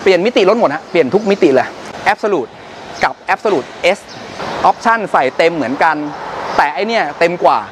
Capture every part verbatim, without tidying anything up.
เปลี่ยนมิติรถหมดฮะเปลี่ยนทุกมิติเลย Absolute กับ Absolute S ออปชั่นใส่เต็มเหมือนกันแต่ไอเนี่ยเต็มกว่า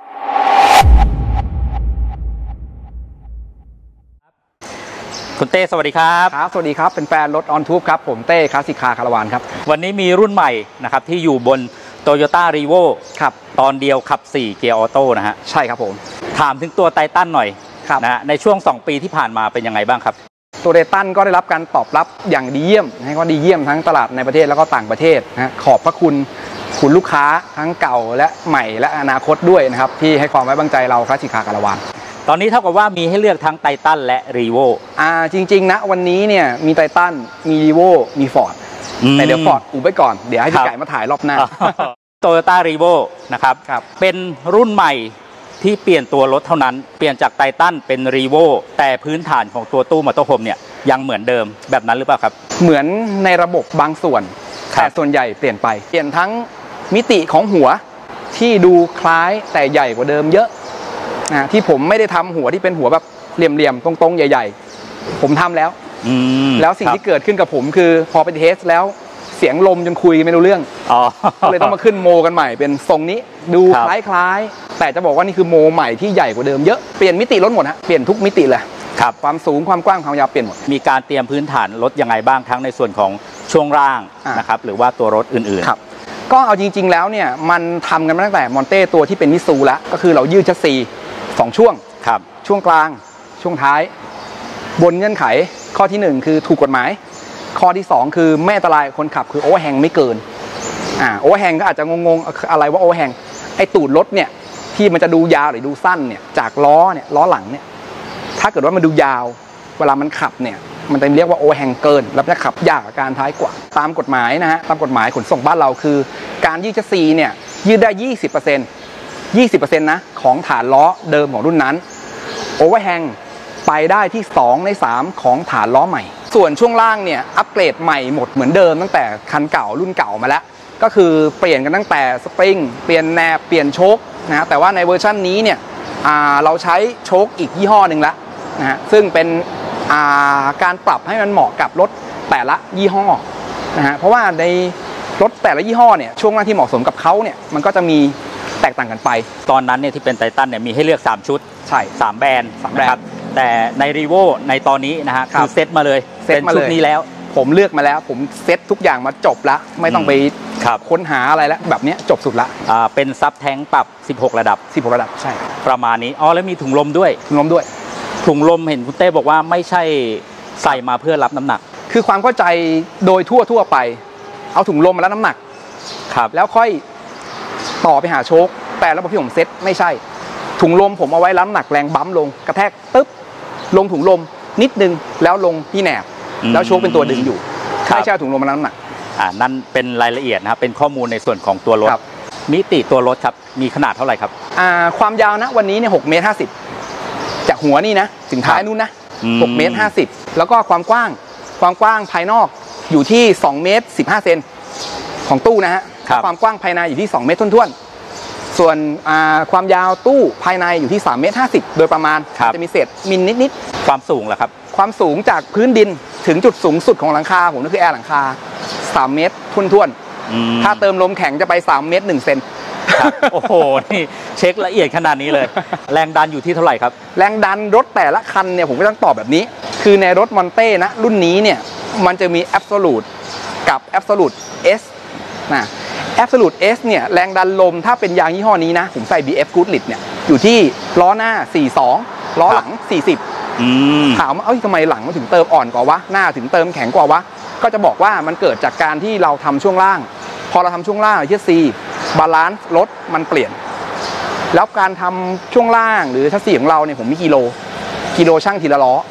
คุณเต้สวัสดีครับครับสวัสดีครับเป็นแฟนรถออนทูบครับผมเต้คลาสสิกคาร์คาราวานครับวันนี้มีรุ่นใหม่นะครับที่อยู่บน Toyota Revo ครับตอนเดียวขับสี่เกียร์ออโต้นะฮะใช่ครับผมถามถึงตัวไททันหน่อยนะในช่วงสองปีที่ผ่านมาเป็นยังไงบ้างครับตัวไททันก็ได้รับการตอบรับอย่างดีเยี่ยมให้ก็ดีเยี่ยมทั้งตลาดในประเทศแล้วก็ต่างประเทศนะขอบพระคุณคุณลูกค้าทั้งเก่าและใหม่และอนาคตด้วยนะครับที่ให้ความไว้วางใจเราคลาสสิกคาร์คาราวานตอนนี้เท่ากับว่ามีให้เลือกทั้งไททันและรีโวอ่าจริงๆนะวันนี้เนี่ยมีไททันมีรีโวมีฟอร์ดแต่เดี๋ยวฟอร์ดอุบไว้ก่อนเดี๋ยวให้พี่ไก่มาถ่ายรอบหน้าโตโยต้ารีโวนะครับเป็นรุ่นใหม่ที่เปลี่ยนตัวรถเท่านั้นเปลี่ยนจากไททันเป็นรีโวแต่พื้นฐานของตัวตู้มอเตอร์โฮมเนี่ยยังเหมือนเดิมแบบนั้นหรือเปล่าครับเหมือนในระบบบางส่วนแต่ส่วนใหญ่เปลี่ยนไปเปลี่ยนทั้งมิติของหัวที่ดูคล้ายแต่ใหญ่กว่าเดิมเยอะนะที่ผมไม่ได้ทำหัวที่เป็นหัวแบบเหลี่ยมๆตรงๆใหญ่ๆผมทำแล้วแล้วสิ่งที่เกิดขึ้นกับผมคือพอไปเทสแล้วเสียงลมจนคุยไม่รู้เรื่องก็เลยต้องมาขึ้นโมกันใหม่เป็นทรงนี้ดูคล้ายๆแต่จะบอกว่านี่คือโมใหม่ที่ใหญ่กว่าเดิมเยอะเปลี่ยนมิติรถหมดฮะเปลี่ยนทุกมิติเลยครับความสูงความกว้างความยาวเปลี่ยนหมดมีการเตรียมพื้นฐานรถยังไงบ้างทั้งในส่วนของช่วงล่างนะครับหรือว่าตัวรถอื่นๆครับก็เอาจริงๆแล้วเนี่ยมันทำกันมาตั้งแต่มอนเต้ตัวที่เป็นมิซูแล้วก็คือเรายืดชัสซีสองช่วงครับช่วงกลางช่วงท้ายบนเงื่อนไขข้อที่หนึ่งคือถูกกฎหมายข้อที่สองคือไม่อันตรายคนขับคือโอเวอร์แฮงไม่เกินอ่าโอเวอร์แฮงก็อาจจะงงๆอะไรว่าโอเวอร์แฮงไอตูดรถเนี่ยที่มันจะดูยาวหรือดูสั้นเนี่ยจากล้อเนี่ยล้อหลังเนี่ยถ้าเกิดว่ามันดูยาวเวลามันขับเนี่ยมันจะเรียกว่าโอเวอร์แฮงเกินแล้วจะขับยากกับการท้ายกว่าตามกฎหมายนะฮะตามกฎหมายขนส่งบ้านเราคือการยืดชัสซีเนี่ยยืดได้ ยี่สิบเปอร์เซ็นต์ ยี่สิบเปอร์เซ็นต์ นะของฐานล้อเดิมของรุ่นนั้นโอเวอร์แฮงไปได้ที่สองในสามของฐานล้อใหม่ส่วนช่วงล่างเนี่ยอัปเกรดใหม่หมดเหมือนเดิมตั้งแต่คันเก่ารุ่นเก่ามาแล้วก็คือเปลี่ยนกันตั้งแต่สปริงเปลี่ยนแนบเปลี่ยนโชคนะฮะแต่ว่าในเวอร์ชันนี้เนี่ยเราใช้โชคอีกยี่ห้อหนึ่งละนะฮะซึ่งเป็นการปรับให้มันเหมาะกับรถแต่ละยี่ห้อนะฮะเพราะว่าในรถแต่ละยี่ห้อเนี่ยช่วงล่างที่เหมาะสมกับเขาเนี่ยมันก็จะมีแตกต่างกันไปตอนนั้นเนี่ยที่เป็นไททันเนี่ยมีให้เลือกสามชุดใช่สามแบรนด์นะครับแต่ในรีโวในตอนนี้นะฮะคือเซตมาเลยเซตมาเลยชุดนี้แล้วผมเลือกมาแล้วผมเซตทุกอย่างมาจบแล้วไม่ต้องไปค้นหาอะไรแล้วแบบนี้จบสุดละอ่าเป็นซับแท้งปรับสิบหกระดับสิบหกระดับใช่ประมาณนี้อ๋อแล้วมีถุงลมด้วยถุงลมด้วยถุงลมเห็นคุณเต้บอกว่าไม่ใช่ใส่มาเพื่อรับน้ำหนักคือความเข้าใจโดยทั่วทั่วไปเอาถุงลมมาแล้วน้ำหนักครับแล้วค่อยต่อไปหาโชคแต่ระบบที่ผมเซตไม่ใช่ถุงลมผมเอาไว้รับน้ำหนักแรงบั๊มลงกระแทกปึ๊บลงถุงลมนิดนึงแล้วลงที่แหนบแล้วโชคเป็นตัวดึงอยู่ไม่ใช่ถุงลมมารับน้ำหนักอ่านั่นเป็นรายละเอียดนะครับเป็นข้อมูลในส่วนของตัวรถมิติตัวรถครับมีขนาดเท่าไหร่ครับอ่าความยาวนะวันนี้เนี่ยหกเมตรห้าสิบจากหัวนี่นะถึงท้ายนู่นนะหกเมตรห้าสิบแล้วก็ความกว้างความกว้างภายนอกอยู่ที่สองเมตรสิบห้าเซนของตู้นะฮะความกว้างภายในอยู่ที่สองเมตรท้วนๆส่วนความยาวตู้ภายในอยู่ที่สามเมตรห้าสิบโดยประมาณจะมีเศษมิลนิดๆความสูงล่ะครับความสูงจากพื้นดินถึงจุดสูงสุดของหลังคาผมนั่นคือแอร์หลังคาสามเมตรท้วนๆถ้าเติมลมแข็งจะไปสามเมตรหนึ่งเซนโอ้โหนี่เช็คละเอียดขนาดนี้เลยแรงดันอยู่ที่เท่าไหร่ครับแรงดันรถแต่ละคันเนี่ยผมก็ต้องตอบแบบนี้คือในรถมอนเต้นะรุ่นนี้เนี่ยมันจะมี Absolute กับ Absolute S นะ Absolute S เนี่ยแรงดันลมถ้าเป็นยางยี่ห้อนี้นะผมใส่ บี เอฟ Goodrich เนี่ยอยู่ที่ล้อหน้าสี่สิบสองล้อหลังสี่สิบถามว่าเอ้ยทำไมหลังมันถึงเติมอ่อนกว่าวะหน้าถึงเติมแข็งกว่าวะก็จะบอกว่ามันเกิดจากการที่เราทำช่วงล่างพอเราทำช่วงล่างที่ซีบาลานซ์รถมันเปลี่ยนแล้วการทำช่วงล่างหรือชัสซีของเราเนี่ยผมมีกิโลกิโลช่างทีละล้อ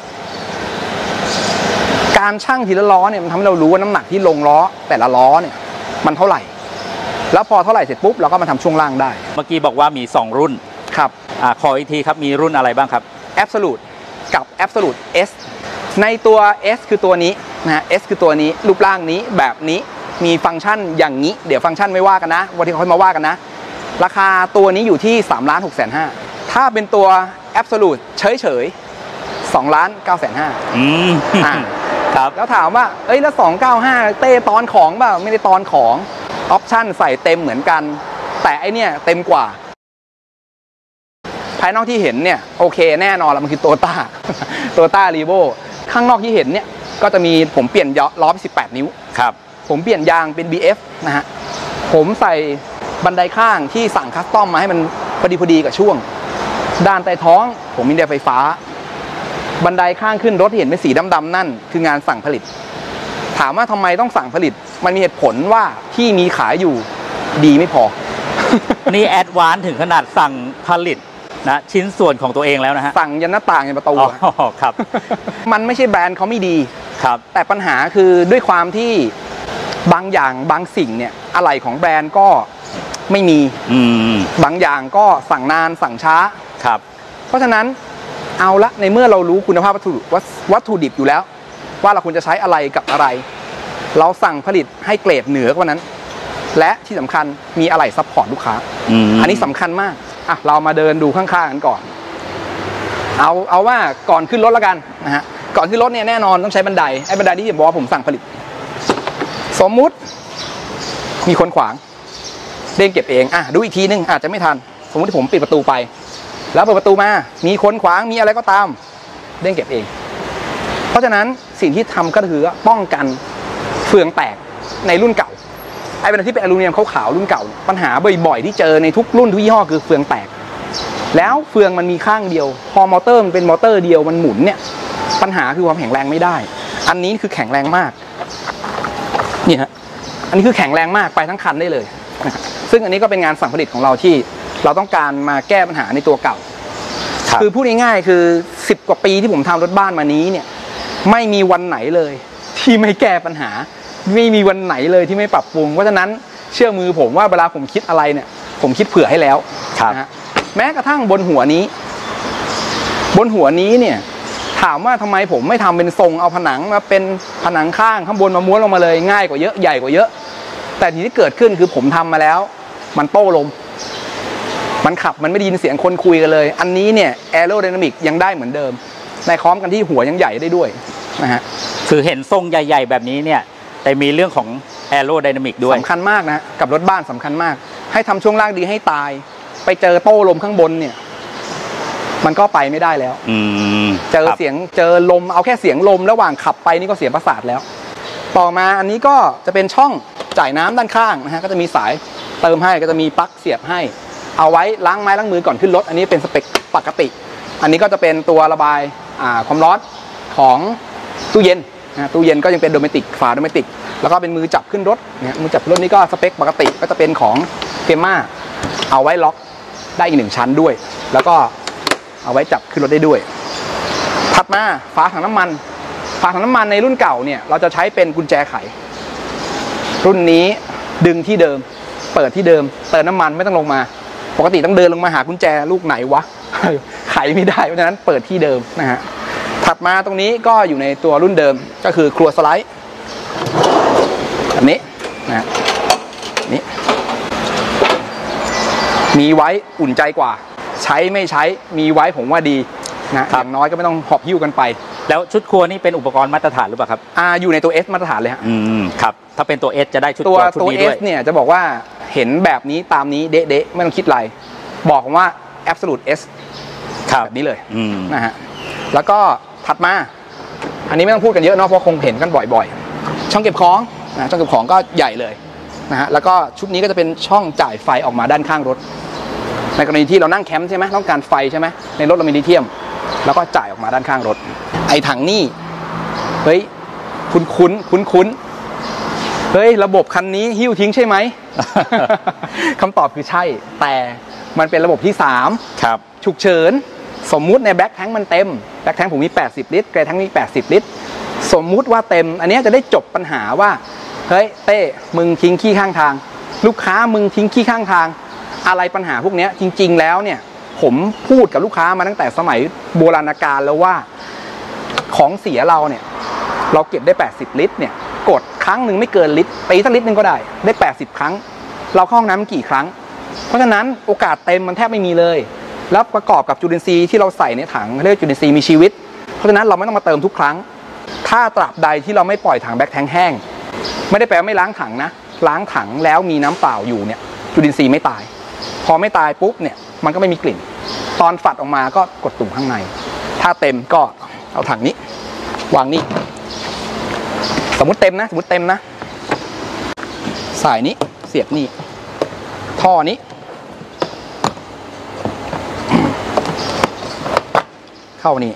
การช่างทีละล้อเนี่ยมันทำให้เรารู้ว่าน้ำหนักที่ลงล้อแต่ละล้อเนี่ยมันเท่าไหร่แล้วพอเท่าไหร่เสร็จปุ๊บเราก็มาทำช่วงล่างได้เมื่อกี้บอกว่ามีสองรุ่นครับอ่าขออีกทีครับมีรุ่นอะไรบ้างครับ Absolute กับ Absolute S ในตัว S คือตัวนี้นะ S คือตัวนี้รูปร่างนี้แบบนี้มีฟังก์ชันอย่างนี้เดี๋ยวฟังก์ชันไม่ว่ากันนะวันที่ค่อยมาว่ากันนะราคาตัวนี้อยู่ที่สามล้านหกแสนห้าถ้าเป็นตัว Absolute เฉยๆสองล้านเก้าแสนห้าอืมครับแล้วถามว่าเอ้ยแล้วสองเก้าห้าเต้ตอนของเปล่าไม่ได้ตอนของออปชั่นใส่เต็มเหมือนกันแต่ไอเนี่ยเต็มกว่าภายนอกที่เห็นเนี่ยโอเคแน่นอนแล้วมันคือโตต้าโตต้ารีโวข้างนอกที่เห็นเนี่ยก็จะมีผมเปลี่ยนล้อเป็นสิบแปดนิ้วครับผมเปลี่ยนยางเป็น บี เอฟ นะฮะผมใส่บันไดข้างที่สั่งคัสตอมมาให้มันพอดีพอดีกับช่วงด้านใต้ท้องผมมีไดไฟฟ้าบันไดข้างขึ้นรถที่เห็นเป็นสีดำๆนั่นคืองานสั่งผลิตถามว่าทำไมต้องสั่งผลิตมันมีเหตุผลว่าที่มีขายอยู่ดีไม่พอนี่แอดวานซ์ถึงขนาดสั่งผลิตนะชิ้นส่วนของตัวเองแล้วนะฮะสั่งยันหน้าต่างยันประตูครับมันไม่ใช่แบรนด์เขาไม่ดีครับแต่ปัญหาคือด้วยความที่บางอย่างบางสิ่งเนี่ยอะไหล่ของแบรนด์ก็ไม่มีบางอย่างก็สั่งนานสั่งช้าครับเพราะฉะนั้นเอาละในเมื่อเรารู้คุณภาพวัตถุวัตถุดิบอยู่แล้วว่าเราควรจะใช้อะไรกับอะไรเราสั่งผลิตให้เกรดเหนือกว่านั้นและที่สำคัญมีอะไหล่ซัพพอร์ตลูกค้า อ, อันนี้สำคัญมากอ่ะเรามาเดินดูข้างๆกันก่อนเอาเอาว่าก่อนขึ้นรถแล้วกันนะฮะก่อนขึ้นรถเนี่ยแน่นอนต้องใช้บันไดไอ้บันไดที่ผมบอกว่าผมสั่งผลิตสมมุติมีคนขวางเด้งเก็บเองอ่ะดูอีกทีนึงอาจจะไม่ทันสมมติที่ผมปิดประตูไปแล้วเปิดประตูมามีคนขวางมีอะไรก็ตามเด้งเก็บเองเพราะฉะนั้นสิ่งที่ทำก็คือป้องกันเฟืองแตกในรุ่นเก่าไอ้เป็นที่เป็นอลูมิเนียมขาวๆรุ่นเก่าปัญหาบ่อยๆที่เจอในทุกรุ่นทุกยี่ห้อคือเฟืองแตกแล้วเฟืองมันมีข้างเดียวพอมอเตอร์มันเป็นมอเตอร์เดียวมันหมุนเนี่ยปัญหาคือความแข็งแรงไม่ได้อันนี้คือแข็งแรงมากนี่ฮะอันนี้คือแข็งแรงมากไปทั้งคันได้เลยซึ่งอันนี้ก็เป็นงานสั่งผลิตของเราที่เราต้องการมาแก้ปัญหาในตัวเก่าคือพูดง่ายๆคือสิบกว่าปีที่ผมทำรถบ้านมานี้เนี่ยไม่มีวันไหนเลยที่ไม่แก้ปัญหาไม่มีวันไหนเลยที่ไม่ปรับปรุงเพราะฉะนั้นเชื่อมือผมว่าเวลาผมคิดอะไรเนี่ยผมคิดเผื่อให้แล้วนะฮะแม้กระทั่งบนหัวนี้บนหัวนี้เนี่ยถามว่าทำไมผมไม่ทำเป็นทรงเอาผนังมาเป็นผนังข้างข้างบนมาม้วนลงมาเลยง่ายกว่าเยอะใหญ่กว่าเยอะแต่ที่เกิดขึ้นคือผมทำมาแล้วมันโต้ลมมันขับมันไม่ได้ยินเสียงคนคุยกันเลยอันนี้เนี่ยแอโรไดนามิกยังได้เหมือนเดิมในพร้อมกันที่หัวยังใหญ่ได้ด้วยนะฮะคือเห็นทรงใหญ่ๆแบบนี้เนี่ยแต่มีเรื่องของแอโรไดนามิกด้วยสำคัญมากนะกับรถบ้านสำคัญมากให้ทำช่วงล่างดีให้ตายไปเจอโต้ลมข้างบนเนี่ยมันก็ไปไม่ได้แล้วเจอเสียงเจอลมเอาแค่เสียงลมระหว่างขับไปนี่ก็เสียประสาทแล้วต่อมาอันนี้ก็จะเป็นช่องจ่ายน้ำด้านข้างนะฮะก็จะมีสายเติมให้ก็จะมีปลั๊กเสียบให้เอาไว้ล้างไม้ล้างมือก่อนขึ้นรถอันนี้เป็นสเปคปกติอันนี้ก็จะเป็นตัวระบายความร้อนของตู้เย็นนะตู้เย็นก็ยังเป็นโดเมติกฝาโดเมติกแล้วก็เป็นมือจับขึ้นรถเนี่ยมือจับรถนี้ก็สเปคปกติก็จะเป็นของเฟม่าเอาไว้ล็อกได้อีกหนึ่งชั้นด้วยแล้วก็เอาไว้จับขึ้นรถได้ด้วยถัดมาฝาถังน้ำมันฝาถังน้ำมันในรุ่นเก่าเนี่ยเราจะใช้เป็นกุญแจไขรุ่นนี้ดึงที่เดิมเปิดที่เดิมเติมน้ำมันไม่ต้องลงมาปกติต้องเดินลงมาหากุญแจลูกไหนวะไขไม่ได้เพราะฉะนั้นเปิดที่เดิมนะฮะถัดมาตรงนี้ก็อยู่ในตัวรุ่นเดิมก็คือครัวสไลด์แบบนี้นะนี่มีไว้อุ่นใจกว่าใช้ไม่ใช้มีไว้ผมว่าดีนะอย่างน้อยก็ไม่ต้องหอบหิ้วกันไปแล้วชุดครัวนี่เป็นอุปกรณ์มาตรฐานหรือเปล่าครับอ่าอยู่ในตัว S มาตรฐานเลยฮะอืมครับถ้าเป็นตัว S จะได้ชุดตัวตัว S เนี่ยจะบอกว่าเห็นแบบนี้ตามนี้เด๊ะๆไม่ต้องคิดอะไรบอกว่า Absolute S แบบนี้เลยนะฮะแล้วก็ถัดมาอันนี้ไม่ต้องพูดกันเยอะเนาะเพราะคงเห็นกันบ่อยๆช่องเก็บของนะช่องเก็บของก็ใหญ่เลยนะฮะแล้วก็ชุดนี้ก็จะเป็นช่องจ่ายไฟออกมาด้านข้างรถในกรณีที่เรานั่งแคมป์ใช่ไหมต้องการไฟใช่ไหมในรถเรามีลิเธียมแล้วก็จ่ายออกมาด้านข้างรถไอ้ถังนี่เฮ้ยคุ้นคุ้นคุ้นคุ้นเฮ้ยระบบคันนี้หิ้วทิ้งใช่ไหม คำตอบคือใช่แต่มันเป็นระบบที่สามครับฉุกเฉินสมมุติในแบ็คแทงมันเต็มแบ็คแทงผมมีแปดสิบลิตรแกรแทงมีแปดสิบลิตรสมมุติว่าเต็มอันนี้จะได้จบปัญหาว่าเฮ้ยเต้มึงทิ้งขี้ข้างทางลูกค้ามึงทิ้งขี้ข้างทางอะไรปัญหาพวกนี้จริงๆแล้วเนี่ยผมพูดกับลูกค้ามาตั้งแต่สมัยโบราณกาลแล้วว่าของเสียเราเนี่ยเราเก็บได้แปดสิบลิตรเนี่ยกดครั้งหนึ่งไม่เกินลิตรตีสักลิตรนึงก็ได้ได้แปดสิบครั้งเราเข้าห้องน้ำกี่ครั้งเพราะฉะนั้นโอกาสเต็มมันแทบไม่มีเลยแล้วประกอบกับจุลินทรีย์ที่เราใส่ในถังเรียกจุลินทรีย์มีชีวิตเพราะฉะนั้นเราไม่ต้องมาเติมทุกครั้งถ้าตราบใดที่เราไม่ปล่อยถังแบ็คแทงแห้งไม่ได้แปลว่าไม่ล้างถังนะล้างถังแล้วมีน้ำเปล่าอยู่เนี่ยจุลินทรีย์ไม่ตายพอไม่ตายปุ๊บเนี่ยมันก็ไม่มีกลิ่นตอนฝัดออกมาก็กดตุ่มข้างในถ้าเต็มก็เอาถังนี้วางนี่สมมติเต็มนะสมมติเต็มนะสายนี้เสียบนี่ท่อนี้เข้านี่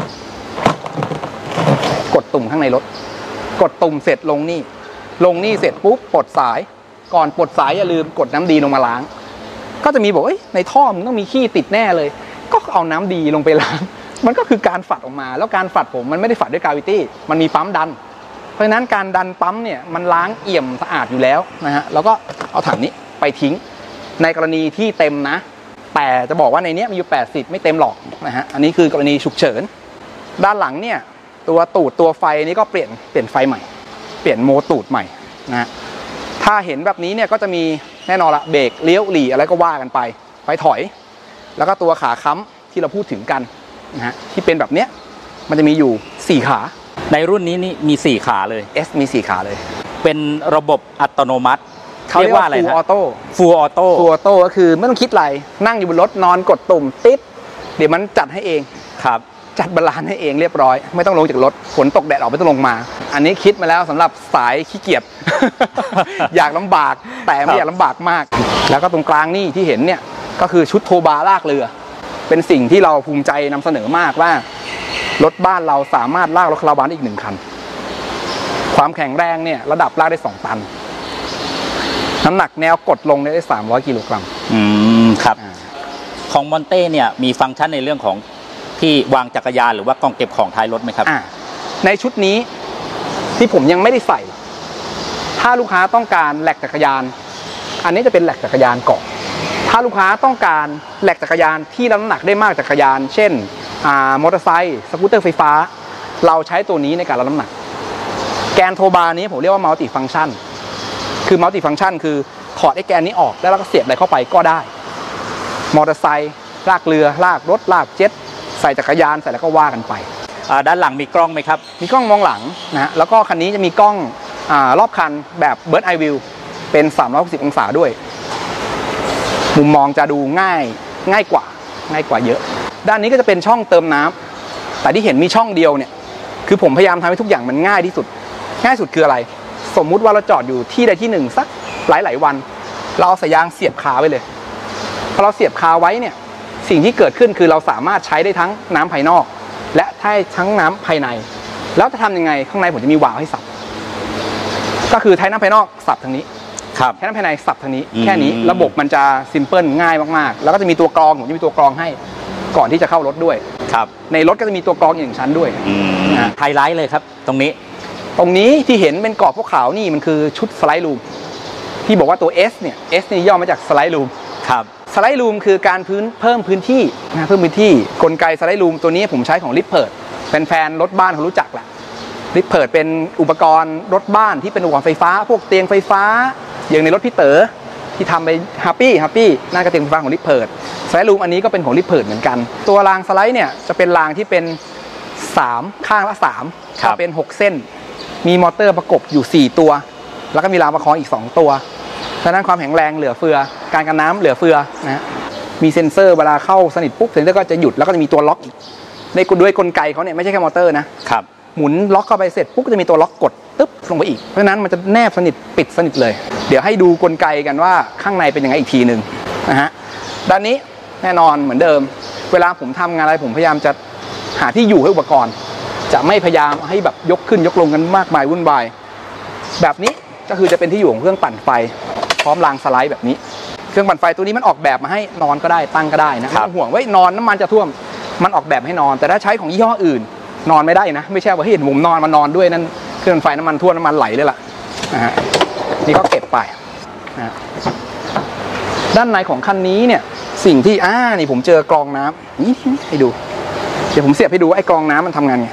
กดตุ่มข้างในรถกดตุ่มเสร็จลงนี่ลงนี่เสร็จปุ๊บปลดสายก่อนปลดสายอย่าลืมกดน้ำดีลงมาล้างก็จะมีบอกเอ้ยในท่อมันต้องมีขี้ติดแน่เลยก็เอาน้ำดีลงไปล้างมันก็คือการฝัดออกมาแล้วการฝัดผมมันไม่ได้ฝัดด้วยกราวิตี้มันมีปั๊มดันเพราะฉะนั้นการดันปั๊มเนี่ยมันล้างเอี่ยมสะอาดอยู่แล้วนะฮะแล้วก็เอาถังนี้ไปทิ้งในกรณีที่เต็มนะแต่จะบอกว่าในนี้มีอยู่แปดสิบไม่เต็มหรอกนะฮะอันนี้คือกรณีฉุกเฉินด้านหลังเนี่ยตัวตูดตัวไฟนี้ก็เปลี่ยนเปลี่ยนไฟใหม่เปลี่ยนโมตูดใหม่นะฮะถ้าเห็นแบบนี้เนี่ยก็จะมีแน่นอนละเบรกเลี้ยวหลีอะไรก็ว่ากันไปไฟถอยแล้วก็ตัวขาค้ำที่เราพูดถึงกันนะฮะที่เป็นแบบเนี้ยมันจะมีอยู่สี่ขาในรุ่นนี้นี่มีสี่ขาเลย S มีสี่ขาเลยเป็นระบบอัตโนมัติเขาเรียกว่าอะไรนะ Full Auto Full Auto Full Auto ก็คือไม่ต้องคิดอะไรนั่งอยู่บนรถนอนกดตุ่มติดเดี๋ยวมันจัดให้เองครับจัดบาลานซ์ให้เองเรียบร้อยไม่ต้องลงจากรถฝนตกแดดออกไม่ต้องลงมาอันนี้คิดมาแล้วสำหรับสายขี้เกียจ อยากลำบากแต่ไม่อยากลำบากมากแล้วก็ตรงกลางนี่ที่เห็นเนี่ยก็คือชุดโทบาลากเรือเป็นสิ่งที่เราภูมิใจนำเสนอมากว่ารถบ้านเราสามารถลากรถคาราบานอีกหนึ่งคันความแข็งแรงเนี่ยระดับลากได้สองตันน้ำหนักแนวกดลงได้สามร้อยกิโลกรัมอืมครับของมอนเต้เนี่ยมีฟังก์ชันในเรื่องของที่วางจักรยานหรือว่ากล่องเก็บของท้ายรถไหมครับในชุดนี้ที่ผมยังไม่ได้ใส่ถ้าลูกค้าต้องการแหลกจักรยานอันนี้จะเป็นแหลกจักรยานเกาะถ้าลูกค้าต้องการแหลกจักรยานที่รับน้ำหนักได้มากจักรยานเช่นมอเตอร์ไซค์สกูตเตอร์ไฟฟ้าเราใช้ตัวนี้ในการรับน้ำหนักแกนโทบาร์นี้ผมเรียกว่ามัลติฟังก์ชันคือมัลติฟังก์ชันคือถอดไอ้แกนนี้ออกแล้วเราก็เสียบอะไรเข้าไปก็ได้มอเตอร์ไซค์ลากเรือลากรถลากเจ็ตใส่จักรยานใส่แล้วก็ว่ากันไปด้านหลังมีกล้องไหมครับมีกล้องมองหลังนะฮะแล้วก็คันนี้จะมีกล้องรอบคันแบบเบิร์ดไอวิวเป็นสามร้อยหกสิบองศาด้วยมุมมองจะดูง่ายง่ายกว่าง่ายกว่าเยอะด้านนี้ก็จะเป็นช่องเติมน้ำแต่ที่เห็นมีช่องเดียวเนี่ยคือผมพยายามทำให้ทุกอย่างมันง่ายที่สุดง่ายสุดคืออะไรสมมุติว่าเราจอดอยู่ที่ใดที่หนึ่งสักหลายๆวันเราเอาสายยางเสียบคาไว้เลยพอเราเสียบคาไว้เนี่ยสิ่งที่เกิดขึ้นคือเราสามารถใช้ได้ทั้งน้ำภายนอกและทั้งน้ำภายในแล้วจะทำยังไงข้างในผมจะมีวาล์วให้สับก็คือใช้น้ำภายนอกสับทางนี้ครับใช้น้ำภายในสับทางนี้แค่นี้ระบบมันจะซิมเพิลง่ายมากๆแล้วก็จะมีตัวกรองผมจะมีตัวกรองให้ก่อนที่จะเข้ารถด้วยครับในรถก็จะมีตัวกรองอีกหนึ่งชั้นด้วยไฮไลท์เลยครับตรงนี้ตรงนี้ที่เห็นเป็นกรอบพวกขาวนี่มันคือชุดสไลด์รูมที่บอกว่าตัว S เนี่ย S นี่ย่อมาจากสไลด์รูมครับสไลด์รูมคือการพื้นเพิ่มพื้นที่นะเพิ่มพื้นที่กลไกสไลด์รูมตัวนี้ผมใช้ของลิปเพิร์ดแฟนๆรถบ้านเขารู้จักแหละลิปเพิร์ดเป็นอุปกรณ์รถบ้านที่เป็นอุปกรณ์ไฟฟ้าพวกเตียงไฟฟ้าอย่างในรถพี่เต๋อที่ทำไปฮัปปี้ฮัปปี้น่าจะเตียงไฟฟ้าของลิปเพิร์ดสไลด์รูมอันนี้ก็เป็นของลิปเพิร์ดเหมือนกันตัวรางสไลด์เนี่ยจะเป็นรางที่เป็นสามข้างละสามเป็นหกเส้นมีมอเตอร์ประกบอยู่สี่ตัวแล้วก็มีรางประคองอีกสองตัวฉะนั้นความแข็งแรงเหลือเฟือการกันน้ำเหลือเฟือนะฮะมีเซ็นเซอร์เวลาเข้าสนิทปุ๊บเซ็นเซอร์ก็จะหยุดแล้วก็จะมีตัวล็อกอีกในด้วยกลไกเขาเนี่ยไม่ใช่แค่มอเตอร์นะครับหมุนล็อกเข้าไปเสร็จปุ๊บก็จะมีตัวล็อกกดตึ๊บลงไปอีกเพราะฉะนั้นมันจะแนบสนิทปิดสนิทเลยเดี๋ยวให้ดูกลไกกันว่าข้างในเป็นยังไงอีกทีหนึ่งนะฮะด้านนี้แน่นอนเหมือนเดิมเวลาผมทำงานอะไรผมพยายามจะหาที่อยู่ให้อุปกรณ์จะไม่พยายามให้แบบยกขึ้นยกลงกันมากมายวุ่นวายแบบนี้ก็คือจะเป็นที่อยู่ของเครื่องปั่นไฟพร้อมรางสไลด์แบบนี้เครื่องปั่นไฟตัวนี้มันออกแบบมาให้นอนก็ได้ตั้งก็ได้นะไม่ต้องห่วงว่านอนน้ำมันจะท่วมมันออกแบบให้นอนแต่ถ้าใช้ของยี่ห้ออื่นนอนไม่ได้นะไม่ใช่ว่าเห็นผมนอนมานอนด้วยนั่นเครื่องปั่นไฟน้ำมันท่วมน้ำมันไหลเลยล่ะนะฮะนี่ก็เก็บไปนะด้านในของคันนี้เนี่ยสิ่งที่อ่านี่ผมเจอกรองน้ำนี่ให้ดูเดี๋ยวผมเสียบให้ดูไอ้กรองน้ำมันทำงานไง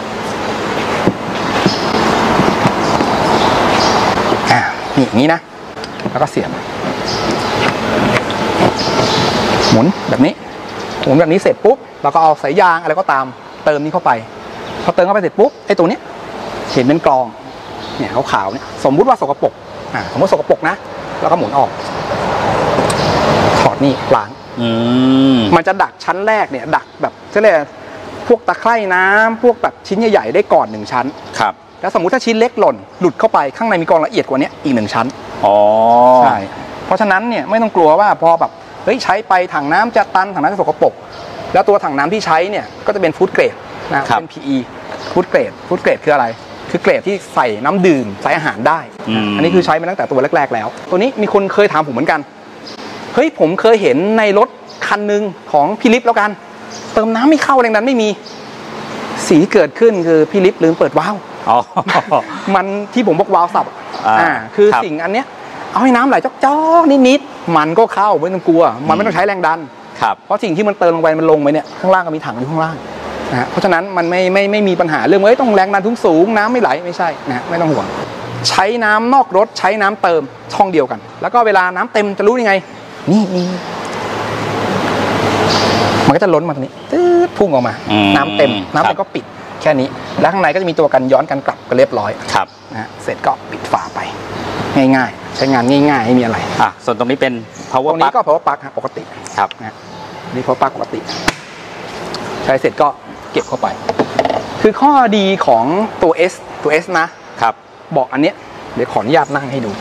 อ่านี่อย่างนี้นะแล้วก็เสียบหมุนแบบนี้หมุนแบบนี้เสร็จปุ๊บเราก็เอาสายยางอะไรก็ตามเติมนี้เข้าไปพอเติมเข้าไปเสร็จปุ๊บไอ้ตัวเนี้ยเห็นเป็นกรองเนี่ยขาวๆเนี่ยสมมุติว่าสกปรกอ่าสมมติสกปรกนะแล้วก็หมุนออกถอดนี่ล้างมันจะดักชั้นแรกเนี่ยดักแบบเรียกพวกตะไคร่น้ำพวกแบบชิ้นใหญ่ๆได้ก่อนหนึ่งชั้นครับแล้วสมมุติถ้าชิ้นเล็กหล่นหลุดเข้าไปข้างในมีกรองละเอียดกว่านี้อีกหนึ่งชั้นอ๋อใช่เพราะฉะนั้นเนี่ยไม่ต้องกลัวว่าพอแบบเฮ้ยใช้ไปถังน้ำจะตันถังน้ำจะสกปรกแล้วตัวถังน้ำที่ใช้เนี่ยก็จะเป็นฟู้ดเกรดนะเป็น พี อี ฟู้ดเกรดฟู้ดเกรดคืออะไรคือเกรดที่ใส่น้ำดื่มใส่อาหารได้อันนี้คือใช้มาตั้งแต่ตัวแรกๆแล้วตัวนี้มีคนเคยถามผมเหมือนกันเฮ้ยผมเคยเห็นในรถคันหนึ่งของพี่ลิฟแล้วกันเติมน้ำไม่เข้าแรงดันไม่มีสีเกิดขึ้นคือพี่ลิฟลืมเปิดวาล์วมันที่ผมบอกวาล์วสับอ่าคือสิ่งอันเนี้ยเอาให้น้ำไหลจ๊อกๆนิดๆมันก็เข้าไม่ต้องกลัวมันไม่ต้องใช้แรงดันเพราะสิ่งที่มันเติมลงไปมันลงไปเนี่ยข้างล่างก็มีถังอยู่ข้างล่างนะเพราะฉะนั้นมันไม่ไม่ไม่มีปัญหาเรื่องว่าต้องแรงดันทุ่งสูงน้ำไม่ไหลไม่ใช่นะไม่ต้องห่วงใช้น้ำนอกรถใช้น้ำเติมช่องเดียวกันแล้วก็เวลาน้ำเต็มจะรู้ยังไงนี่นี่มันก็จะล้นมาตรงนี้ตื้อพุ่งออกมาน้ำเต็มน้ำเต็มก็ปิดแค่นี้แล้วข้างในก็จะมีตัวกันย้อนกันกลับก็เรียบร้อยครับนะเสร็จก็ปิดฝาไปง่ายๆใช้งานง่ายๆไม่มีอะไรอ่ะส่วนตรงนี้เป็น power ตรงนี้ก็ power plug ปกติครับนะนี่ power plug ปกติใช้เสร็จก็เก็บเข้าไปคือข้อดีของตัว S ตัว S นะครับเบาะอันเนี้ยเดี๋ยวขออนุญาตนั่งให้ดู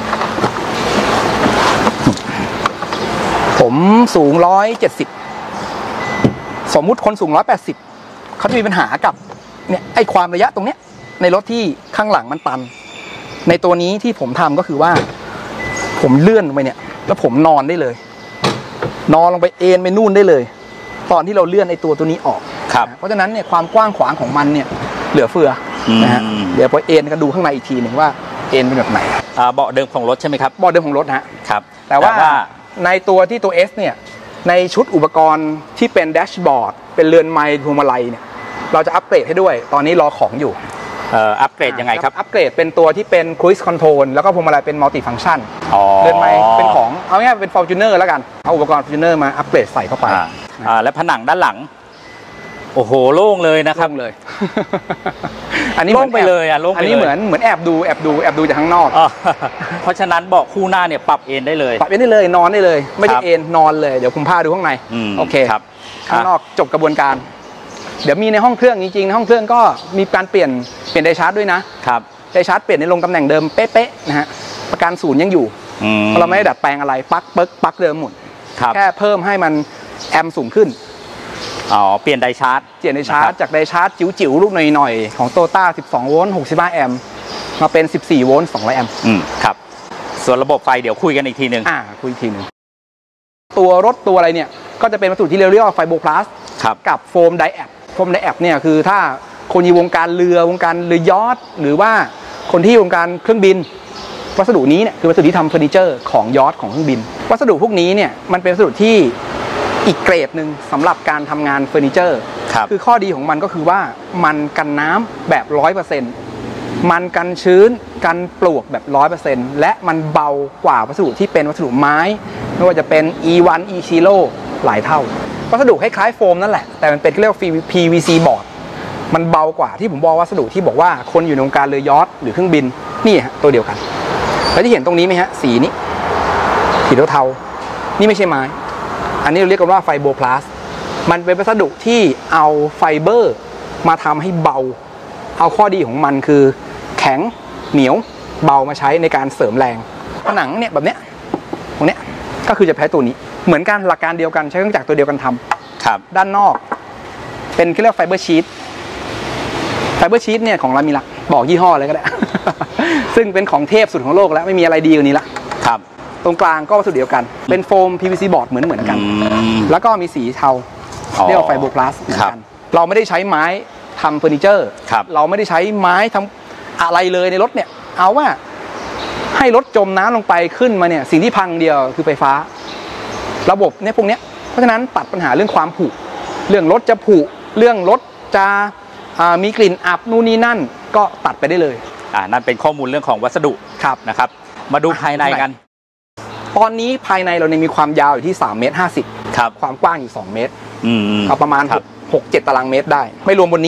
ผมสูงหนึ่งร้อยเจ็ดสิบสมมุติคนสูงหนึ่งร้อยแปดสิบเขาจะมีปัญหากับเนี่ยไอ้ความระยะตรงเนี้ยในรถที่ข้างหลังมันตันในตัวนี้ที่ผมทำก็คือว่าผมเลื่อนลงไปเนี่ยแล้วผมนอนได้เลยนอนลงไปเอนไปนู่นได้เลยตอนที่เราเลื่อนไอ้ตัวตัวนี้ออกเพราะฉะนั้นเนี่ยความกว้างขวางของมันเนี่ยเหลือเฟือนะฮะเดี๋ยวพอเอนกันดูข้างในอีกทีหนึ่งว่าเอนเป็นแบบไหนเบาะเดิมของรถใช่ไหมครับเบาะเดิมของรถฮะครับแต่ว่าในตัวที่ตัว S เนี่ยในชุดอุปกรณ์ที่เป็นแดชบอร์ดเป็นเรือนไมค์พวงมาลัยเนี่ยเราจะอัปเกรดให้ด้วยตอนนี้รอของอยู่อัปเกรดยังไงครับอัปเกรดเป็นตัวที่เป็น Cruise Control แล้วก็พวงมาลัยเป็นมัลติฟังก์ชันเรือนไมค์เป็นของเอาง่ายๆเป็น Fortuner แล้วกันเอาอุปกรณ์ Fortuner มาอัปเกรดใส่เข้าไปและผนังด้านหลังโอ้โหโล่งเลยนะครับเลยอันนี้โล่งไปเลยอ่ะโล่งไปเลยอันนี้เหมือนเหมือนแอบดูแอบดูแอบดูจากข้างนอกเพราะฉะนั้นเบาะคู่หน้าเนี่ยปรับเอนได้เลยปรับเอนได้เลยนอนได้เลยไม่ได้เอนนอนเลยเดี๋ยวผมพาดูข้างในโอเคครับข้างนอกจบกระบวนการเดี๋ยวมีในห้องเครื่องจริงๆในห้องเครื่องก็มีการเปลี่ยนเปลี่ยนไดชาร์จด้วยนะครับไดชาร์จเปลี่ยนในลงตำแหน่งเดิมเป๊ะๆนะฮะประกันศูนย์ยังอยู่เราไม่ได้ดัดแปลงอะไรปลั๊กเปิ๊กปลั๊กเดิมหมดแค่เพิ่มให้มันแอมป์สูงขึ้นอ๋อเปลี่ยนไดชาร์จเปลี่ยนไดชาร์จจากไดชาร์จจิ๋วๆลูกหน่อยๆของโตต้าสิบสองโวลต์หกสิบห้าแอมป์มาเป็นสิบสี่โวลต์สองร้อยแอมป์อืมครับส่วนระบบไฟเดี๋ยวคุยกันอีกทีนึงอ่าคุยอีกทีนึงตัวรถตัวอะไรเนี่ยก็จะเป็นวัสดุที่เรียกว่าไฟโบพลาสกับโฟมไดแอปโฟมไดแอปเนี่ยคือถ้าคนอยู่วงการเรือวงการเรือยอทหรือว่าคนที่วงการเครื่องบินวัสดุนี้เนี่ยคือวัสดุที่ทำเฟอร์นิเจอร์ของยอทของเครื่องบินวัสดุพวกนี้เนี่ยมันเป็นวัสดุที่อีกเกรดหนึ่งสำหรับการทำงานเฟอร์นิเจอร์คือข้อดีของมันก็คือว่ามันกันน้ำแบบร้อยเปอร์เซ็นต์มันกันชื้นกันปลวกแบบร้อยเปอร์เซ็นต์และมันเบากว่าวัสดุที่เป็นวัสดุไม้ไม่ว่าจะเป็น อี วัน อี ซีโร่ หลายเท่าวัสดุคล้ายๆโฟมนั่นแหละแต่มันเป็นเรียกว่า พี วี ซี บอร์ดมันเบากว่าที่ผมบอกวัสดุที่บอกว่าคนอยู่ในวงการเรือยอทหรือเครื่องบินนี่ฮะตัวเดียวกันแล้วที่เห็นตรงนี้ไหมฮะสีนี้สีเทาๆนี่ไม่ใช่ไม้อันนี้เราเรียกกันว่าไฟโบพลาสมันเป็นวัสดุที่เอาไฟเบอร์มาทำให้เบาเอาข้อดีของมันคือแข็งเหนียวเบามาใช้ในการเสริมแรงผนังเนี่ยแบบเนี้ยตรงเนี้ยก็คือจะใช้ตัวนี้เหมือนกันหลักการเดียวกันใช้เครื่องจักรตัวเดียวกันทำครับด้านนอกเป็นเรียกไฟเบอร์ชีทไฟเบอร์ชีทเนี่ยของเรามีละบอกยี่ห้อเลยก็ได้ ซึ่งเป็นของเทพสุดของโลกแล้วไม่มีอะไรดีกว่านี้ละครับตรงกลางก็วัสดุเดียวกันเป็นโฟม พี วี ซี บอร์ดเหมือนเหมือนกันแล้วก็มีสีเทาเรียกว่าไฟโบพลาสเหมือนกันเราไม่ได้ใช้ไม้ทำเฟอร์นิเจอร์เราไม่ได้ใช้ไม้ทำอะไรเลยในรถเนี่ยเอาว่าให้รถจมน้ำลงไปขึ้นมาเนี่ยสิ่งที่พังเดียวคือไฟฟ้าระบบเนี่ยพวกนี้เพราะฉะนั้นตัดปัญหาเรื่องความผุเรื่องรถจะผุเรื่องรถจะมีกลิ่นอับนู่นนี่นั่นก็ตัดไปได้เลยอ่านั่นเป็นข้อมูลเรื่องของวัสดุนะครับมาดูภายในกันตอนนี้ภายในเราเนี่ยมีความยาวอยู่ที่สามเมตรห้าสิบความกว้างอยู่สองเมตรเอาประมาณหก เจ็ดตารางเมตรได้ไม่รวมบนนี้นะ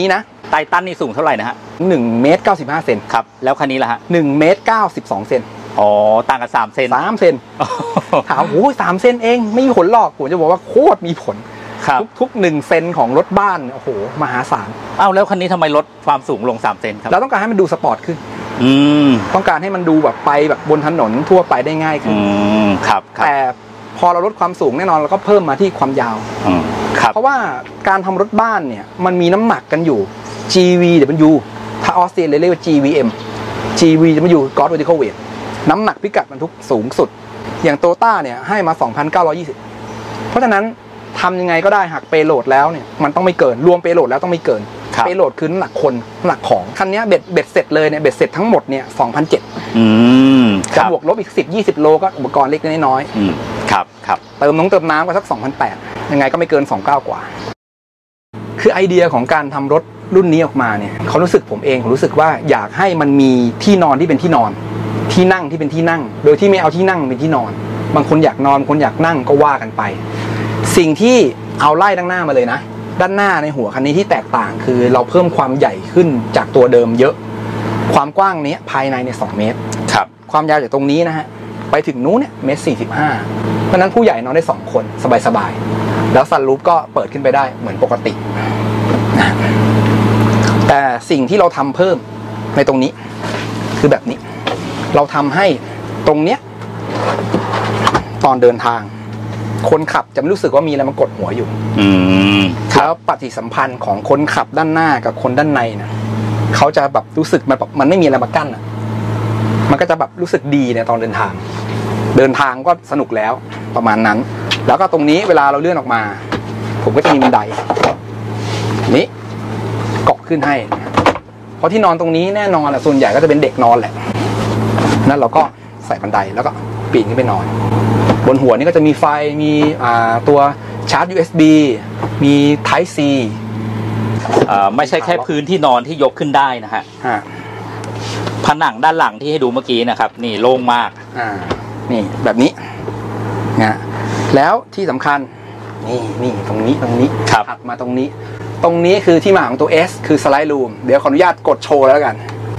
ไททันนี่สูงเท่าไหร่นะฮะหนึ่งเมตรเก้าสิบห้าเซนครับแล้วคันนี้ล่ะฮะหนึ่งเมตรเก้าสิบสองเซนอ๋อต่างกันสามเซนสามเซนถามโอ้ยสามเซนเองไม่มีผลหรอกผมจะบอกว่าโคตรมีผลทุกทุกหนึ่งเซนของรถบ้านโอ้โหมหาศาลอ้าวแล้วคันนี้ทำไมลดความสูงลงสามเซนครับเราต้องการให้มันดูสปอร์ตขึ้นอืมต้องการให้มันดูแบบไปแบบบนถนนทั่วไปได้ง่ายขึ้นอืมครับแต่พอเราลดความสูงแน่นอนเราก็เพิ่มมาที่ความยาวครับเพราะว่าการทำรถบ้านเนี่ยมันมีน้ำหนักกันอยู่ จี วี ดับเบิลยู ถ้าออสเตรเลียเรียกว่า จี วี เอ็ม จี วี จะมาอยู่ Gross Vertical Weight น้ำหนักพิกัดบรรทุกสูงสุดอย่างโตโยต้าเนี่ยให้มา สองพันเก้าร้อยยี่สิบ เพราะฉะนั้นทำยังไงก็ได้หักเปโลดแล้วเนี่ยมันต้องไม่เกินรวมเปโลดแล้วต้องไม่เกินเปโลดคือน้ำหนักคนน้ำหนักของคันนี้เบ็ดเบ็ดเสร็จเลยเนี่ยเบ็ดเสร็จทั้งหมดเนี่ย สองพันเจ็ดร้อยอืมจะบวกลบอีกสิบ ยี่สิบโลก็อุปกรณ์เล็กน้อยอืมครับครับเติมน้องเติมน้ำก็สัก สองพันแปดร้อย ยังไงก็ไม่เกินสองพันเก้าร้อยกว่าคือไอเดียของการทำรถรุ่นนี้ออกมาเนี่ยเขารู้สึกผมเองผมรู้สึกว่าอยากให้มันมีที่นอนที่เป็นที่นอนที่นั่งที่เป็นที่นั่งโดยที่ไม่เอาที่นั่งเป็นที่นอนบางคนอยากนอนบางคนอยากนั่งก็ว่ากันไปสิ่งที่เอาไล่ด้านหน้ามาเลยนะด้านหน้าในหัวคันนี้ที่แตกต่างคือเราเพิ่มความใหญ่ขึ้นจากตัวเดิมเยอะความกว้างนี้ภายในเนี่ยสองเมตรครับความยาวจากตรงนี้นะฮะไปถึงนู้นเนี่ยเมตรสี่สิบห้าเพราะนั้นผู้ใหญ่นอนได้สองคนสบายๆแล้วซันรูฟก็เปิดขึ้นไปได้เหมือนปกตินะแต่สิ่งที่เราทำเพิ่มในตรงนี้คือแบบนี้เราทำให้ตรงเนี้ยตอนเดินทางคนขับจะไม่รู้สึกว่ามีอะไรมากดหัวอยู่แล้วปฏิสัมพันธ์ของคนขับด้านหน้ากับคนด้านในนะเขาจะแบบรู้สึกมันแบบมันไม่มีอะไรมากั้นอ่ะมันก็จะแบบรู้สึกดีในตอนเดินทางเดินทางก็สนุกแล้วประมาณนั้นแล้วก็ตรงนี้เวลาเราเลื่อนออกมาผมก็จะมีบันไดนี้เกาะขึ้นให้เพราะที่นอนตรงนี้แน่นอนแหละส่วนใหญ่ก็จะเป็นเด็กนอนแหละนั้นเราก็ใส่บันไดแล้วก็ปีนขึ้นไปนอนบนหัวนี่ก็จะมีไฟมีตัวชาร์จ ยู เอส บี มี Type C ไม่ใช่แค่พื้นที่นอนที่ยกขึ้นได้นะฮะผนังด้านหลังที่ให้ดูเมื่อกี้นะครับนี่โล่งมากอ่านี่แบบนี้นะแล้วที่สำคัญนี่นี่ตรงนี้ตรงนี้ถัดมาตรงนี้ตรงนี้คือที่มาของตัว S คือ Slide Room เดี๋ยวขออนุญาตกดโชว์แล้วกัน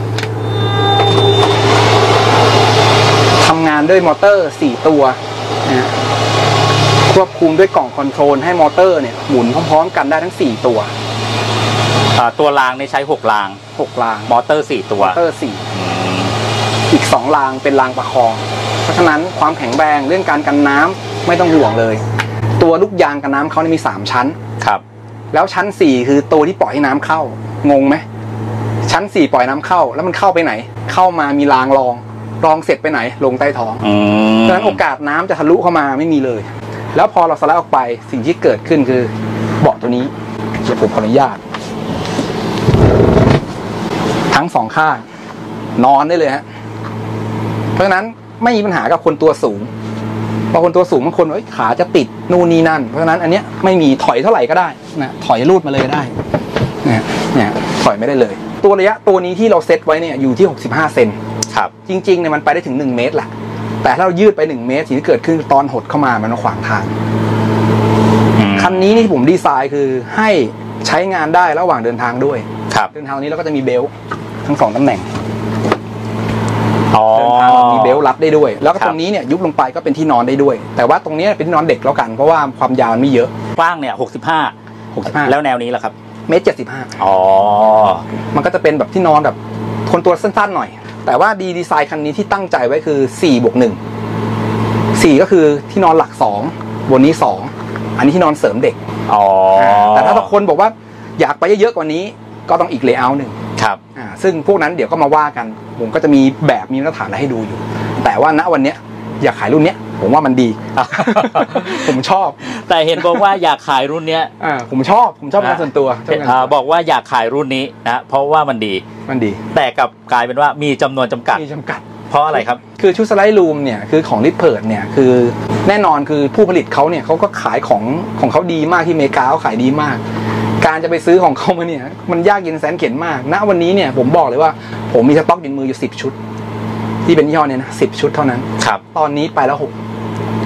ทำงานด้วยมอเตอร์สี่ตัวนะควบคุมด้วยกล่องคอนโทรลให้มอเตอร์เนี่ยหมุนพร้อมๆกันได้ทั้งสี่ตัวตัวรางในใช้หกรางหกรางมอเตอร์สี่ตัวมอเตอร์สี่อีกสองรางเป็นรางประคองเพราะฉะนั้นความแข็งแรงเรื่องการกันน้ำไม่ต้องห่วงเลยตัวลูกยางกันน้ำเขาเนี่ยมีสามชั้นครับแล้วชั้นสี่คือตัวที่ปล่อยให้น้ำเข้างงไหมชั้นสี่ปล่อยน้ำเข้าแล้วมันเข้าไปไหนเข้ามามีรางรองรองเสร็จไปไหนลงใต้ท้องดังนั้นโอกาสน้ำจะทะลุเข้ามาไม่มีเลยแล้วพอเราสไลด์ออกไปสิ่งที่เกิดขึ้นคือเบาะตัวนี้เดี๋ยวผมขออนุญาตทั้งสองข้างนอนได้เลยฮะเพราะฉะนั้นไม่มีปัญหากับคนตัวสูงพอคนตัวสูงบางคนขาจะติดนู่นนี่นั่นเพราะฉะนั้นอันเนี้ยไม่มีถอยเท่าไหร่ก็ได้นะถอยรูดมาเลยก็ได้เนี่ยเนี่ยถอยไม่ได้เลยตัวระยะตัวนี้ที่เราเซตไว้เนี่ยอยู่ที่หกสิบห้าเซนครับจริงๆเนี่ยมันไปได้ถึงหนึ่งเมตรแหละแต่ถ้าเรายืดไปหนึ่งเมตรสิ่งที่เกิดขึ้นตอนหดเข้ามามันขวางทางคันนี้นี่ผมดีไซน์คือให้ใช้งานได้ระหว่างเดินทางด้วยเดินทางนี้เราก็จะมีเบลต์ทั้งสองตำแหน่งเดินทางมีเบลต์รัดได้ด้วยแล้วก็ตรงนี้เนี่ยยุบลงไปก็เป็นที่นอนได้ด้วยแต่ว่าตรงนี้เป็นที่นอนเด็กแล้วกันเพราะว่าความยาวมันไม่เยอะกว้างเนี่ยหกสิบห้า หกสิบห้าแล้วแนวนี้ล่ะครับเมตรเจ็ดสิบห้าอ๋อมันก็จะเป็นแบบที่นอนแบบคนตัวสั้นๆหน่อยแต่ว่าดีดีไซน์คันนี้ที่ตั้งใจไว้คือสี่บวกหนึ่ง สี่ก็คือที่นอนหลักสองบนนี้สองอันนี้ที่นอนเสริมเด็กอ๋อแต่ถ้าทุกคนบอกว่าอยากไปเยอะๆกว่านี้ก็ต้องอีกเลเยอร์หนึ่งครับอ่าซึ่งพวกนั้นเดี๋ยวก็มาว่ากันผมก็จะมีแบบมีมาตรฐานอะไรให้ดูอยู่แต่ว่าณวันนี้อยากขายรุ่นเนี้ยผมว่ามันดี ผมชอบแต่เห็นบอกว่าอยากขายรุ่นเนี้ยอ่าผมชอบผมชอบงานส่วนตัวบอกว่าอยากขายรุ่นนี้นะเพราะว่ามันดีมันดีแต่กลับกลายเป็นว่ามีจำนวนจำกัดมีจำกัดเพราะอะไรครับคือชุดสไลด์รูมเนี่ยคือของลิทเพิร์ดเนี่ยคือแน่นอนคือผู้ผลิตเขาเนี่ยเขาก็ขายของของเขาดีมากที่อเมริกาเขาขายดีมากการจะไปซื้อของเขามาเนี่ยมันยากเย็นแสนเข็ญมากณวันนี้เนี่ยผมบอกเลยว่าผมมีสต็อกในมืออยู่สิบชุดที่เป็นยี่ห้อเนี่ยนะสิบชุดเท่านั้นครับตอนนี้ไปแล้วหก